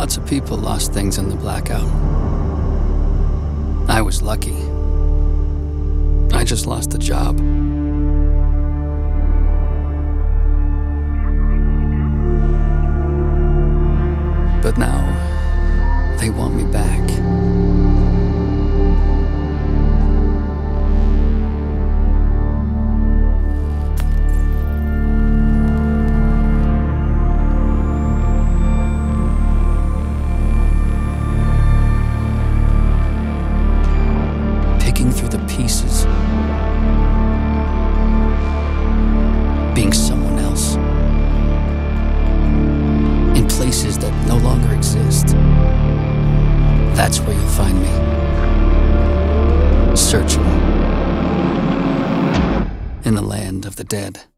Lots of people lost things in the blackout. I was lucky. I just lost a job. But now, they want me back. Picking through the pieces. Being someone else. In places that no longer exist. That's where you'll find me. Searching. In the land of the dead.